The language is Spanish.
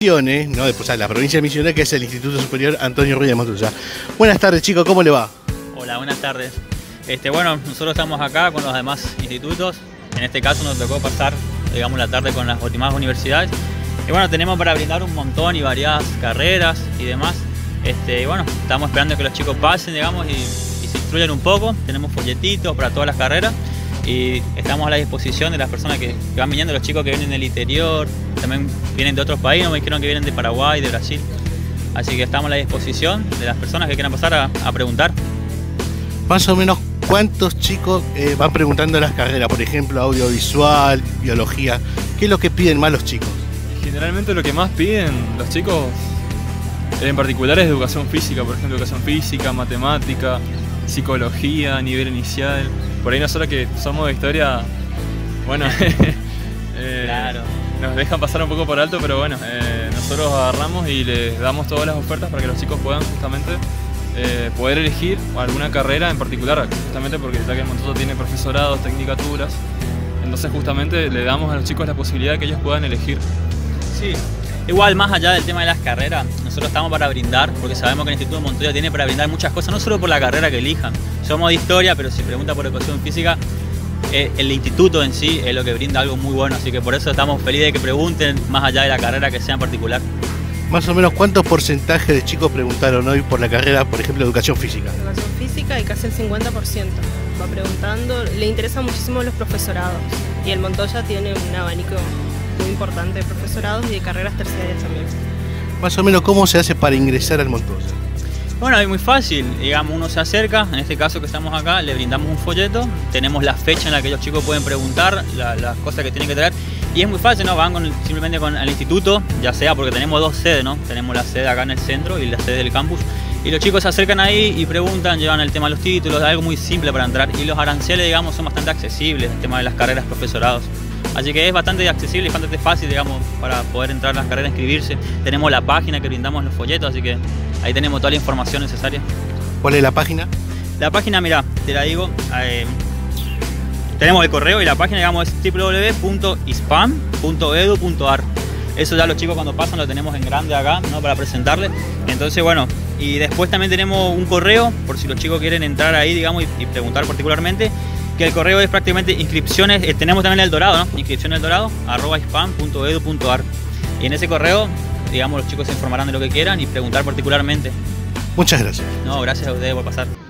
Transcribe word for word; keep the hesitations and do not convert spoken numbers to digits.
Misiones, ¿no? Después a la provincia de Misiones, que es el Instituto Superior Antonio Ruiz de Maturana. Buenas tardes, chicos, ¿cómo le va? Hola, buenas tardes. Este, bueno, nosotros estamos acá con los demás institutos. En este caso nos tocó pasar, digamos, la tarde con las últimas universidades. Y bueno, tenemos para brindar un montón y variadas carreras y demás. Este, y bueno, estamos esperando que los chicos pasen, digamos, y, y se instruyan un poco. Tenemos folletitos para todas las carreras y estamos a la disposición de las personas que, que van viniendo, los chicos que vienen del interior, también vienen de otros países, me dijeron que vienen de Paraguay, de Brasil. Así que estamos a la disposición de las personas que quieran pasar a, a preguntar. Más o menos, ¿cuántos chicos eh, van preguntando las carreras? Por ejemplo, audiovisual, biología. ¿Qué es lo que piden más los chicos? Generalmente lo que más piden los chicos en particular es educación física, por ejemplo, educación física, matemática, psicología, nivel inicial. Por ahí nosotros que somos de historia, bueno, eh, claro. nos dejan pasar un poco por alto, pero bueno, eh, nosotros agarramos y les damos todas las ofertas para que los chicos puedan justamente eh, poder elegir alguna carrera en particular, justamente porque ya que el Montoya tiene profesorados, tecnicaturas, entonces justamente le damos a los chicos la posibilidad de que ellos puedan elegir. Sí, igual más allá del tema de las carreras, nosotros estamos para brindar, porque sabemos que el Instituto Montoya tiene para brindar muchas cosas, no solo por la carrera que elijan. Somos de historia, pero si pregunta por educación física, eh, el instituto en sí es lo que brinda algo muy bueno, así que por eso estamos felices de que pregunten, más allá de la carrera que sea en particular. Más o menos, ¿cuántos porcentajes de chicos preguntaron hoy por la carrera, por ejemplo, educación física? Educación física y casi el cincuenta por ciento va preguntando, le interesan muchísimo los profesorados y el Montoya tiene un abanico muy importante de profesorados y de carreras terciarias también. Más o menos, ¿cómo se hace para ingresar al Montoya? Bueno, es muy fácil, digamos, uno se acerca, en este caso que estamos acá, le brindamos un folleto, tenemos la fecha en la que los chicos pueden preguntar, la, las cosas que tienen que traer, y es muy fácil, ¿no? Van con, simplemente con el instituto, ya sea porque tenemos dos sedes, ¿no? Tenemos la sede acá en el centro y la sede del campus, y los chicos se acercan ahí y preguntan, llevan el tema de los títulos, algo muy simple para entrar, y los aranceles, digamos, son bastante accesibles, el tema de las carreras profesorados. Así que es bastante accesible y bastante fácil, digamos, para poder entrar a las carreras, inscribirse. Tenemos la página que brindamos los folletos, así que ahí tenemos toda la información necesaria. ¿Cuál es la página? La página, mira, te la digo, eh, tenemos el correo y la página, digamos, es w w w punto ispam punto edu punto ar. Eso ya los chicos cuando pasan lo tenemos en grande acá, ¿no? Para presentarles. Entonces, bueno, y después también tenemos un correo, por si los chicos quieren entrar ahí, digamos, y, y preguntar particularmente, que el correo es prácticamente inscripciones, eh, tenemos también el Dorado, ¿no? Inscripciones del Dorado, arroba ispam punto edu punto ar. Y en ese correo, digamos, los chicos se informarán de lo que quieran y preguntar particularmente. Muchas gracias. No, gracias a ustedes por pasar.